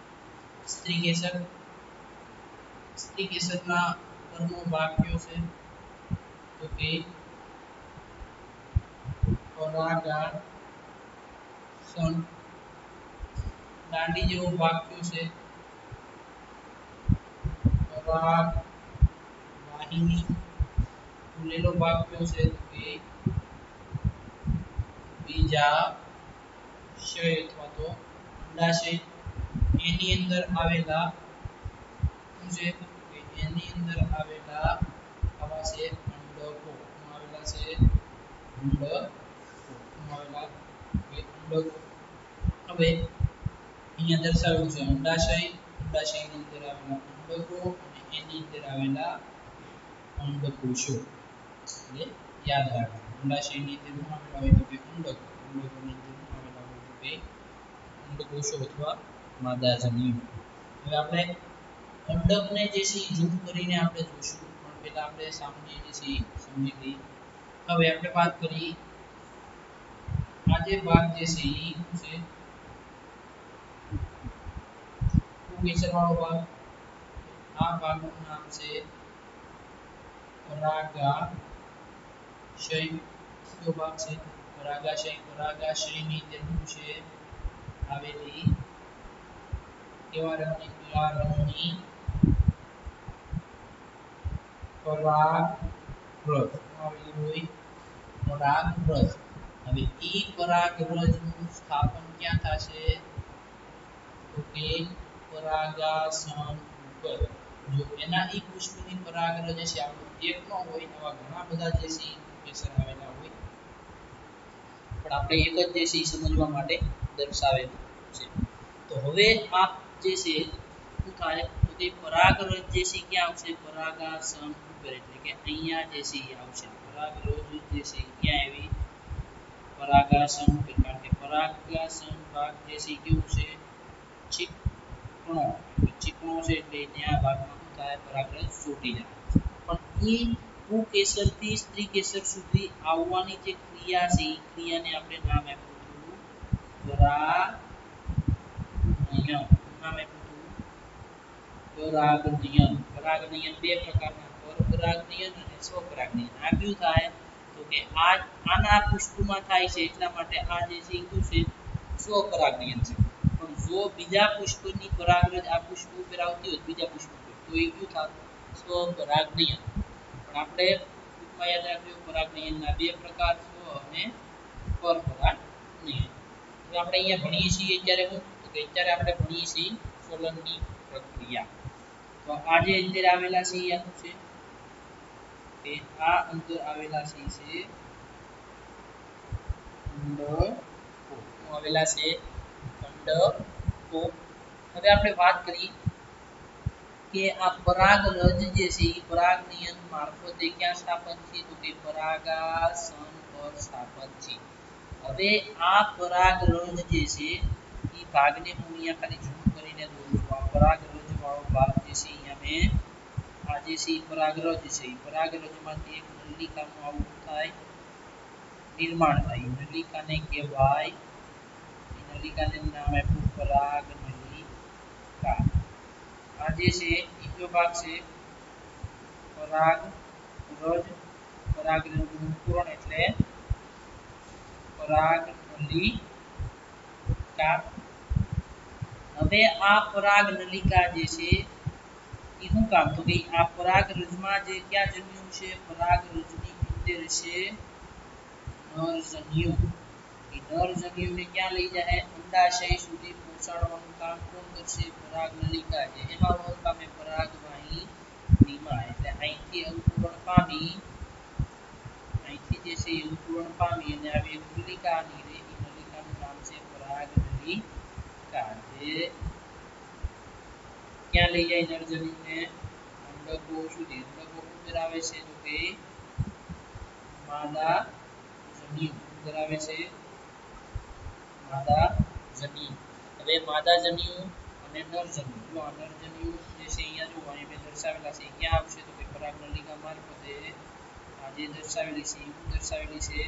[SPEAKER 1] સ્ત્રી કેસરના પરનો ભાગ કયો છે તો કે પરાગાસન દાંડી જેવો ભાગ કયો છે પરાગ વાહિની ફૂલેલો ભાગ કયો છે તો કે બીજાશય અથવા તો અંડાશય એની અંદર આવેલા શું છે એની અંદર આવેલા આવા છે અંડકો આવેલા છે અંડકો આવેલા અંડકો હવે અહીંયા દર્શાવ્યું છે અંડાશયની અંદર આવેલા અંડકો અને એની અંદર આવેલા અંડકોષો એટલે યાદ રાખજો અંડાશયની અંદર શું આવેલા હોય તો કે અંડકો અંડકોની અંદર શું આવેલા હોય તો કે અંડકોષો અથવા માદાજન્યુ હવે આપણે અંડકને જે છે ઝૂમ કરીને આપણે જોશું પણ પહેલા આપણે સામાન્ય જે છે સમજી લઈએ હવે આપણે વાત કરી આ જે ભાગ જે છે એ છે કેસર વાળો ભાગ આ ભાગનું નામ છે પરાગાશય કયો ભાગ છે પરાગાશયની અંદર શું છે આવેલી કેવા રંગની પીળા રંગની પરાગરજ આવેલી હોય પરાગરજ હવે એ પરાગરજનું સ્થાપન ક્યાં થશે તો કે પરાગાસન ઉપર જો એના એક પુષ્પની પરાગરજ છે આપણું એક ન હોય એવા ઘણા બધા જે છે કેસર આવેલા હોય પણ આપણે એક જ જે છે સમજવા માટે દર્શાવેલું છે તો હવે આ જે છે શું થાય તો કે પરાગરજ જે છે ક્યાં આવશે પરાગાસન ઉપર એટલે કે અહીંયા જે છે એ આવશે પરાગરજ જે છે ક્યાં આવી પરાગાસન ઉપર કારણ કે પરાગાસન ભાગ જે છે કેવું છે ચીકણો છે એટલે ત્યાં ભાગમાં શું થાય પરાગરજ ચોટી જાય પણ એ પુકેસરથી સ્ત્રી કેસર સુધી આવવાની જે ક્રિયા છે એ ક્રિયાને આપણે નામ આપ્યું હતું પરાગનયન નામ આપ્યું હતું પરાગનયન બે પ્રકારના પરપરાગનયન અને સ્વપરાગનયન આ કયું થાય તો કે આના પુષ્પમાં થાય છે એટલા માટે આ જે છે કયું છે સ્વપરાગનયન છે પણ જો બીજા પુષ્પની પરાગરજ આ પુષ્પ ઉપર આવતી હોય બીજા પુષ્પ ઉપર તો એ કયું થાય સ્વપરાગનયન પણ આપણે ટૂંકમાં યાદ રાખજો પરાગનયનના બે પ્રકાર સ્વ અને પરપરાગનયન તો આપણે અહીંયા ભણીએ છીએ અત્યારે હું તો કે અત્યારે આપણે ભણીએ છીએ ફલનની પ્રક્રિયા તો આ જે અંદર આવેલા છે એ શું છે કે આ અંદર આવેલા છે અંડકો આવેલા છે અંડકો હવે આપણે વાત કરીએ કે આ પરાગરજ જે છે એ પરાગનયન મારફતે ક્યાં સ્થાપન છે તો કે પરાગાસન પર સ્થાપન છે હવે આ પરાગરજ જે છે એ ભાગને હું અહીંયા ખાલી ઝૂમ કરીને દોરું છું આ પરાગરજ વાળો ભાગ જે છે અહીંયા મેં આ જે છે પરાગરજ છે પરાગરજમાંથી એક નલિકાનું આવું થાય નિર્માણ થાય નલિકાને કહેવાય નલિકાને નામ આપ્યું પરાગનલિકા આ જે છે બીજો ભાગ છે પરાગરજ પરાગરજનું અંકુરણ એટલે પરાગનલિકા। હવે આ પરાગનલિકા જે છે એ શું કામ, તો કે આ પરાગરજમાં જે ક્યાં જન્યુ છે, પરાગરજની અંદર છે નરજન્યુ। એ નરજન્યુને ક્યાં લઈ જાય, અંડાશય સુધી પહોંચાડવાનું કામ કોણ કરશે, પરાગનલિકા। જે એમાં વહન પામે પરાગવાહિનીમાં, એટલે અહીંથી અંકુરણ પામી, અહીંથી જે છે અંકુરણ પામી અને આવી એક નલિકાની રે, એ નલિકાનું નામ છે પરાગનલિકા। જે ક્યાં લઈ જાય નરજન્યુને, અંડકોષ સુધી। અંડકોષ ધરાવે છે તો કે માદાજન્યુ ધરાવે છે, માદાજન્યુ। હવે માદાજન્યુ અને નરજન્યુ, જો આ નરજન્યુ જે છે અહીંયા જો અહીં મેં દર્શાવેલા છે, ક્યાં આવશે તો કે પરાગનલિકા મારફતે, આ જે દર્શાવેલી છે એ દર્શાવેલી છે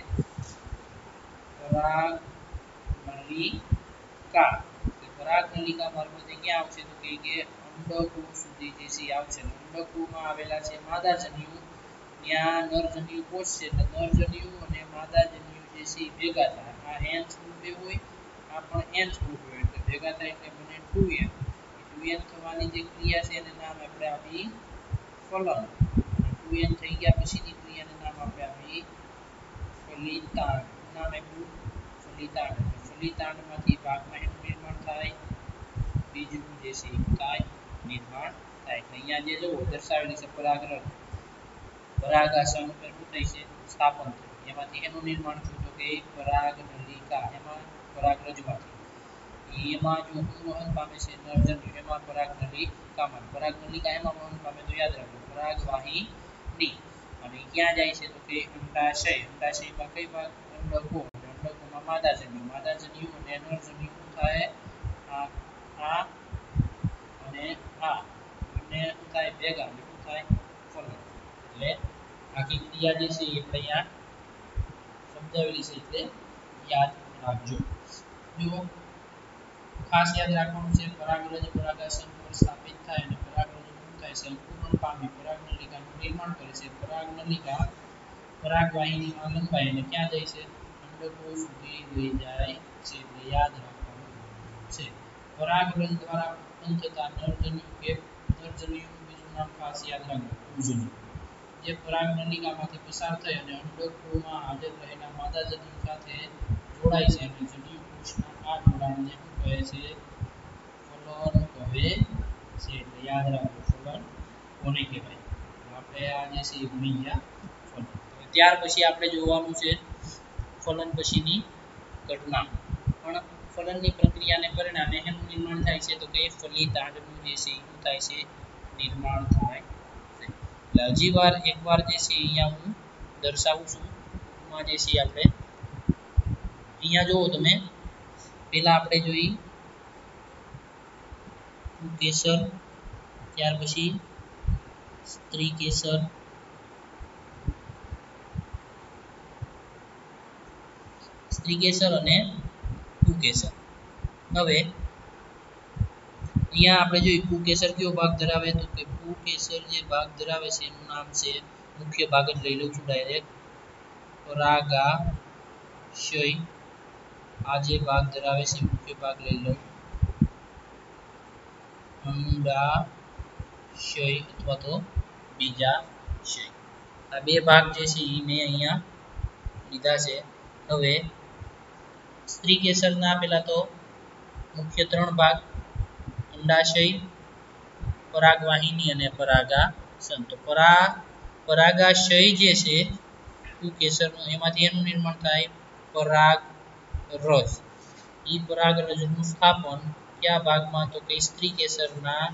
[SPEAKER 1] પરાગનલિકા। પરાગનલિકા મારફતે ક્યાં આવશે તો કે અંડકોષ સુધી જે છે આવશે। અંડકોષમાં આવેલા છે માદાજન્યુ, ત્યાં નરજન્યુ પહોંચશે એટલે નરજન્યુ અને માદાજન્યુ જે છે ભેગા થાય, આ n સ્વરૂપે હોય, આ પણ n સ્વરૂપે હોય, એટલે ભેગા થાય એટલે બને 2n। 2n થવાની જે ક્રિયા છે એને નામ આપણે આપી ફલન। 2n થઈ ગયા પછીની ક્રિયાને નામ આપણે આપી ફલિતાંડ। નામ આપ્યું ફલિતાંડ। ફલિતાંડમાંથી ભાગમાં એનું નિર્માણ થાય, બીજું જે છે એ થાય નિર્માણ થાય। એટલે અહીંયા જે જોવો દર્શાવેલી છે પરાગરજ, પરાગાસન ઉપર શું થાય છે, સ્થાપન થાય, એમાંથી એનું નિર્માણ થયું તો કે પરાગનલિકા, એમાં પરાગરજમાંથી। એમાં જો વહન પામે છે નરજન્યુ, એમાં પરાગનલિકામાં, પરાગનલિકા એમાં વહન પામે તો યાદ રાખો પરાગવાહિની। અને ક્યાં જાય છે તો કે અંડાશય, અંડાશયમાં કઈ ભાગ, અંડકોષ, અંડકોષમાં માદાજન્યુ, માદાજન્યુ અને નરજન્યુ થાય આ અને આ બંને શું થાય ભેગા, એટલે શું થાય ફલન। એટલે આખી ક્રિયા જે છે એ આપણે અહીંયા સમજાવેલી છે, એટલે યાદ રાખજો। જો ખાસ યાદ રાખવાનું છે, પરાગરજ પરાગાસન પર સ્થાપિત થાય અને પરાગરજ શું થાય છે, અંકુરણ પામી પરાગનલિકાનું નિર્માણ કરે છે। પરાગનલિકા પરાગવાહિનીમાં લંબાય અને ક્યાં જાય છે, અંડકોષ સુધી લઈ જાય છે, એટલે યાદ રાખવાનું છે। પરાગરજ દ્વારા ઉત્પન્ન થતા નરજન્યુ કે નરજન્યુનું બીજું નામ ખાસ યાદ રાખજો પૂજન્યુ। જે પરાગનલિકામાંથી પસાર થઈ અને અંડકોષમાં હાજર રહેલા માદાજન્યુ સાથે જોડાય છે અને જન્યુકોષના આ જોડાણને શું કહે છે, ફલન કહે છે। એટલે યાદ રાખજો ફલન કોને કહેવાય, આપણે આ જે છે એ ભણી ગયા ફલન। ત્યાર પછી આપણે જોવાનું છે ફલન પછીની ઘટના, પણ ફલનની પ્રક્રિયાને પરિણામે એનું નિર્માણ થાય છે તો કે ફલિતાંડનું જે છે શું થાય છે, નિર્માણ થાય છે। એટલે હજી વાર એકવાર જે છે અહીંયા હું દર્શાવું છું, ટૂંકમાં જે છે આપણે અહીંયા જોવો તમે, પહેલા આપણે જોઈ કેસર, ત્યાર પછી સ્ત્રીકેસર, સ્ત્રીકેસર અને કુકેસર। હવે અહીંયા આપણે જોઈએ કુકેસર કયો ભાગ ધરાવે, તો કે કુકેસર જે ભાગ ધરાવે છે એનું નામ છે, મુખ્ય ભાગ જ લઈ લઉં છું ડાયરેક્ટ, પરાગાશય। આ જે ભાગ ધરાવે છે મુખ્ય ભાગ લઈ લઉં, અંડાશય અથવા તો બીજાશય। આ બે ભાગ જે છે એ મેં અહીંયા લીધા છે। હવે સ્ત્રીકેસરના પેલા તો મુખ્ય ત્રણ ભાગ, અંડાશય, પરાગવાહિની અને પરાગાસન। તો પરાગાશય જે છે કુકેસરનું, એમાંથી એનું નિર્માણ થાય પરાગરજ। એ પરાગરજનું સ્થાપન કયા ભાગમાં, તો કે સ્ત્રીકેસરના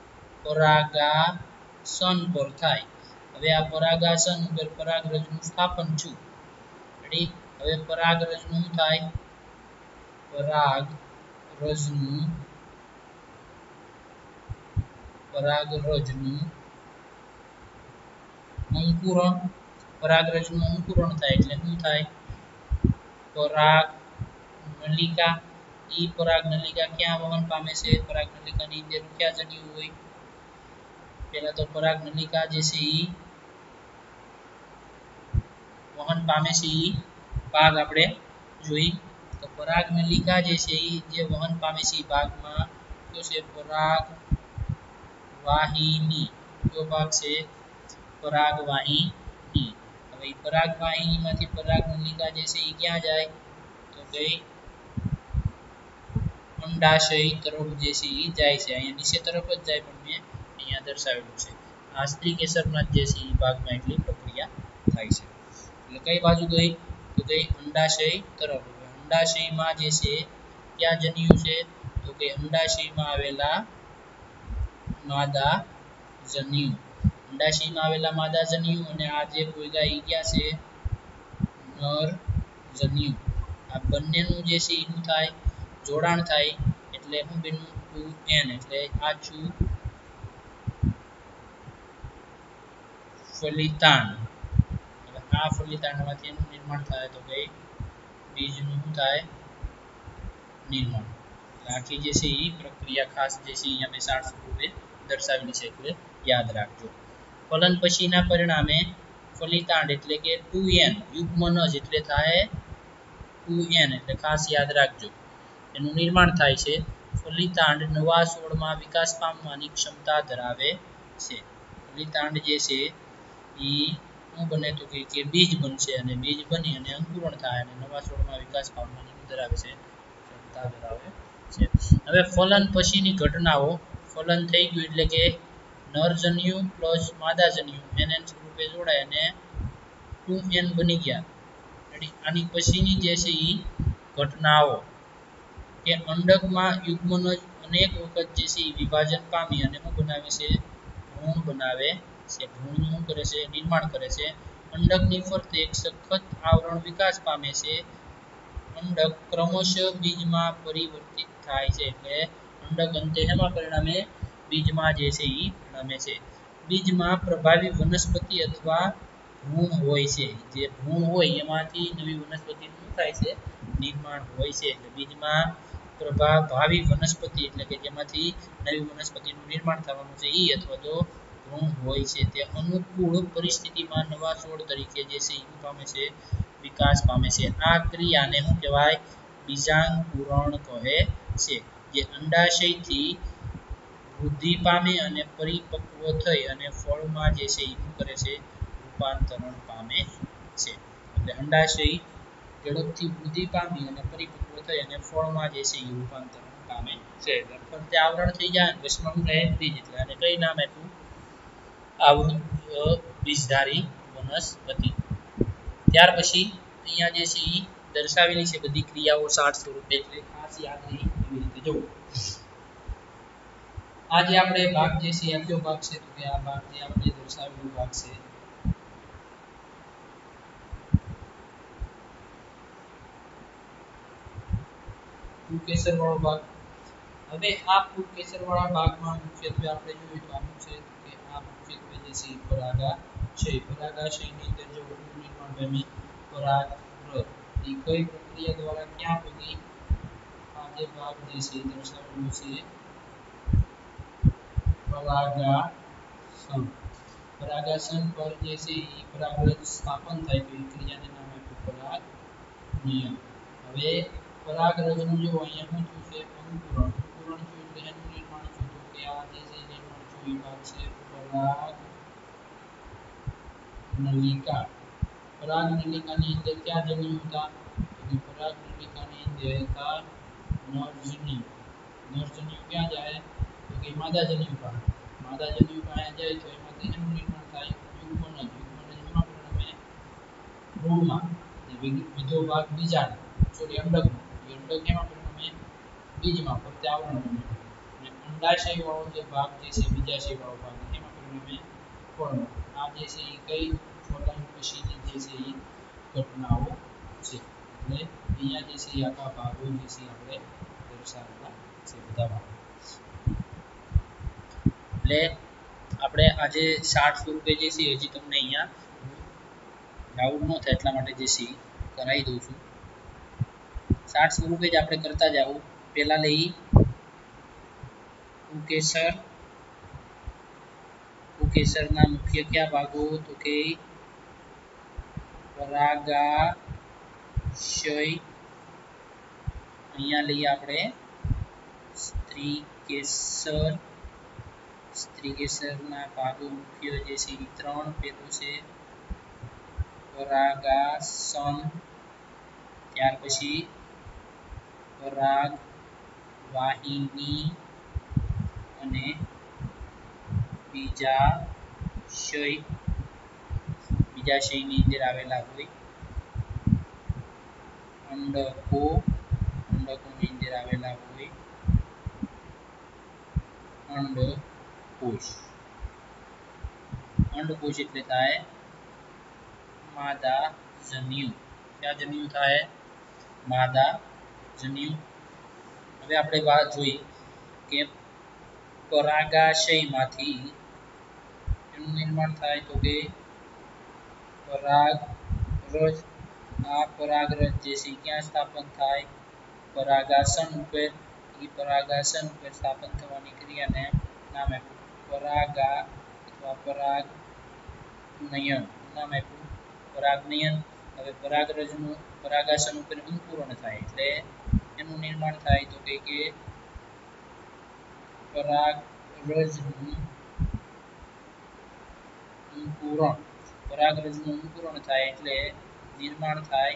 [SPEAKER 1] પરાગાસન પર થાય। હવે આ પરાગાસન ઉપર પરાગરજનું સ્થાપન છું, રેડી। હવે પરાગરજનું થાય, પરાગરજનું અંકુરણ, પરાગરજનું અંકુરણ થાય એટલે શું થાય, પરાગનલિકા। ઈ પરાગનલિકા ક્યાં વહન પામે છે, પરાગનલિકાની અંદર ક્યાં જન્યુ હોય, પહેલા તો પરાગનલિકા જે છે ઈ વહન પામે છે એ ભાગ આપણે જોઈ તો પરાગ નલિકા જે છે એ જે વહન પામે છે એ ભાગમાં કયો છે પરાગ વાહિની કયો ભાગ છે પરાગ વાહિની હવે પરાગ વાહિનીમાંથી પરાગ નલિકા જે છે એ ક્યાં જાય તો કે અંડાશય તરફ જે છે એ જાય છે અહીંયા નીચે તરફ જ જાય પણ મેં અહીંયા દર્શાવેલું છે આ સ્ત્રી કેસરના જે છે એ ભાગમાં એટલી પ્રક્રિયા થાય છે એટલે કઈ બાજુ ગઈ તો ગઈ અંડાશય તરફ અંડાશયમાં જે છે ક્યાં જન્યુ છે તો કે અંડાશયમાં આવેલા માદા જન્યુ અંડાશયમાં આવેલા માદા જન્યુ અને આ જે પોયગા એ ક્યાં છે નર જન્યુ આ બંનેનું જે છે એનું થાય જોડાણ થાય એટલે હું બન્યું 2n એટલે આ છું ફલિતાંડ હવે આ ફલિતાંડમાંથી એનું નિર્માણ થાય તો કે બીજનું શું થાય નિર્માણ એટલે આખી જે છે એ પ્રક્રિયા ખાસ જે છે અહીંયા મેં 60 સ્વરૂપે દર્શાવેલી છે એટલે યાદ રાખજો ફલન પછીના પરિણામે ફલિતાંડ એટલે કે 2n યુગ્મનજ એટલે થાય 2n એટલે ખાસ યાદ રાખજો એનું નિર્માણ થાય છે ફલિતાંડ નવા છોડમાં વિકાસ પામવાની ક્ષમતા ધરાવે છે ફલિતાંડ જે છે એ શું બને તો કે બીજ બનશે અને બીજ બની અને અંકુરણ થાય અને નવા છોડમાં વિકાસ પામવાની ધરાવે છે ક્ષમતા ધરાવે છે હવે ફલન પછીની ઘટનાઓ ફલન થઈ ગયું એટલે કે નરજન્યુ પ્લસ માદાજન્યુ nn સ્વરૂપે જોડાય અને 2n બની ગયા આની પછીની જે છે એ ઘટનાઓ કે અંડકમાં યુગ્મનજ અનેક વખત જે છે વિભાજન પામી અને શું બનાવે છે ભ્રૂણ બનાવે છે ભ્રૂણ શું કરે છે નિર્માણ કરે છે અંડકની ફરતે એક સખત આવરણ વિકાસ પામે છે અંડક ક્રમશઃ બીજમાં પરિવર્તિત થાય છે એટલે અંડક અંતે શેમાં પરિણમે બીજમાં જે છે એ પરિણમે છે બીજમાં પ્રભાવી વનસ્પતિ અથવા ભ્રૂણ હોય છે જે ભ્રૂણ હોય એમાંથી નવી વનસ્પતિનું થાય છે નિર્માણ હોય છે એટલે બીજમાં પ્રભાવી વનસ્પતિ એટલે કે જેમાંથી નવી વનસ્પતિનું નિર્માણ થવાનું છે એ અથવા તો ભ્રૂણ હોય છે તે અનુકૂળ પરિસ્થિતિમાં નવા છોડ તરીકે જે છે એ પામે છે વિકાસ પામે છે આ ક્રિયાને શું કહેવાય બીજાંકુરણ કહે છે જે અંડાશયથી વૃદ્ધિ પામે અને પરિપક્વ થઈ અને ફળમાં જે છે એ શું કરે છે રૂપાંતરણ પામે છે એટલે અંડાશય ઝડપથી વૃદ્ધિ પામી અને પરિપક્વ થઈ અને ફળમાં જે છે એ રૂપાંતરણ પામે છે એટલે ફરતે આવરણ થઈ જાય અને વચમાં શું રહે બીજ એટલે આને કઈ નામ આપ્યું આવૃત બીજધારી વનસ્પતિ ત્યાર પછી અહીંયા જે છે એ દર્શાવેલી છે બધી ક્રિયાઓ 60 સ્વરૂપે એટલે ખાસ યાદ રહી એવી રીતે જોવો આ જે આપણે ભાગ જે છે આ કયો ભાગ છે તો કે આ ભાગ જે આપણે દર્શાવેલો ભાગ છે પુંકેસર વાળો ભાગ હવે આ પુંકેસર વાળા ભાગમાં મુખ્યત્વે આપણે જોઈએ તો આનું છે કે આ મુખ્યત્વે જે છે પરાગાશયની અંદર જે ઉર્મિ નિર્માણ પામી પરાગરજ એ કઈ પ્રક્રિયા દ્વારા ક્યાં પગી આ જે ભાગ જે છે દર્શાવેલું છે પરાગાસન પરાગાસન પર જે છે એ પરાગરજ સ્થાપન થાય તો એ ક્રિયાને નામ આપ્યું પરાગનિયન હવે પરાગરજનું જો અહીંયા શું થયું છે અંકુરણ અંકુરણ થયું એટલે એનું નિર્માણ થયું તો કે આ જે છે નિર્માણ થયું એ ભાગ છે પરાગ નલિકા પરાગ નલિકાની અંદર ક્યાં જન્યુ હતા તો કે પરાગ નલિકાની અંદર હતા નરજન્યુ નરજન્યુ ક્યાં જાય તો કે માદાજન્યુ પાસે જાય તો એમાંથી એનું નિર્માણ થાય યુગ્મનજ યુગ્મનજમાં પરિણમે ભ્રૂણમાં બીજો ભાગ બીજાણુ સોરી અંડકમાં એ અંડક કેમાં પરિણમે બીજમાં ફક્ત આવરણ બને અને અંડાશય વાળો જે ભાગ જે છે બીજાશય વાળો ભાગ એમાં પરિણમે ફળમાં આ જે છે એ કઈ ફલન પછીની જે છે એ ઘટનાઓ છે એટલે અહીંયા જે છે આખા ભાગો જે છે આપણે દર્શાવેલા છે બધા ભાગો એટલે આપણે આજે 60 સ્વરૂપે જે છે હજી તમને અહીંયા ડાઉટ ન થાય એટલા માટે જે છે કરાવી દઉં છું 60 સ્વરૂપે જ આપણે કરતા જાવ પહેલા લઈ પુંકેસરના મુખ્ય કયા ભાગો તો કે પરાગાશય અહીંયા લઈએ આપણે સ્ત્રીકેસરના ભાગો મુખ્ય જે છે એ 3 પેલું છે પરાગાસન, ત્યાર પછી પરાગવાહિની અને બીજાશયની અંદર આવેલા હોય અંડકોની અંદર આવેલા હોય અંડકોશ એટલે થાય માદા જન્યુ. ક્યાં જન્યુ થાય? માદા જન્યુ. હવે આપણે વાત જોઈ કે પરાગાશયમાંથી એનું નિર્માણ થાય તો કે પરાગરજ. આ પરાગરજ જે છે ક્યાં સ્થાપન થાય? પરાગાસન ઉપર. એ પરાગાસન ઉપર સ્થાપન થવાની ક્રિયાને નામ આપ્યું પરાગા અથવા પરાગનયન. નામ આપ્યું પરાગનયન. હવે પરાગરજનું પરાગાસન ઉપર અંકુરણ થાય એટલે એનું નિર્માણ થાય તો કે પરાગરજનું અંકુરણ થાય એટલે નિર્માણ થાય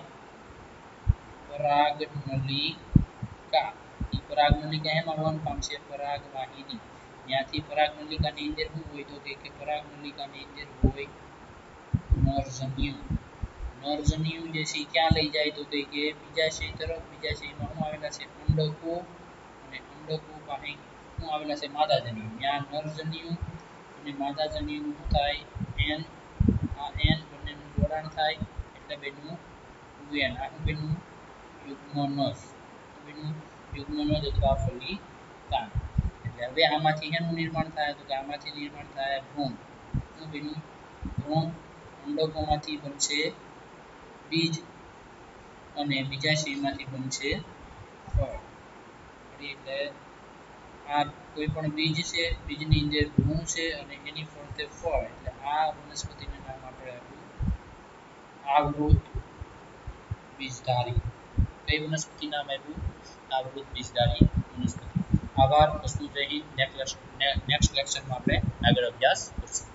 [SPEAKER 1] પરાગનલિકા. એ પરાગનલિકા એમાં હોવાનું પામશે પરાગવાહિની. ત્યાંથી પરાગનલિકાની અંદર શું હોય તો કે પરાગનલિકાની અંદર હોય નરજન્યુ. નરજન્યુ જે છે ક્યાં લઈ જાય તો કે બીજાશય તરફ. બીજાશયમાં શું આવેલા છે? અંડકો. અને અંડકો પાસે શું આવેલા છે? માદાજન્યુ. ત્યાં નરજન્યુ અને માદાજન્યુનું શું થાય? એન. આ એન બંનેનું જોડાણ થાય એટલે બેનું યુએન. આ બેનું યુગ્મનસ. બેનું યુગ્મનસ અથવા ફલિતાંડ. એટલે હવે આમાંથી એનું નિર્માણ થાય તો કે આમાંથી નિર્માણ થાય ભ્રૂણ. શું બેનું? ભ્રૂણ. અંડકોમાંથી બનશે બીજ અને બીજાશયમાંથી બનશે ફળ. એટલે આ કોઈ પણ બીજ છે, બીજની અંદર ભ્રૂણ છે અને એની ફરતે ફળ. એટલે આ વનસ્પતિનું નામ આપણે આપ્યું આવૃત બીજધારી. કઈ વનસ્પતિ નામ આપ્યું? આવૃત બીજધારી વનસ્પતિ. આભાર. વસ્તુ જય હિન્દ. નેક્સ્ટ લેક્ચરમાં આપણે આગળ અભ્યાસ કરશું.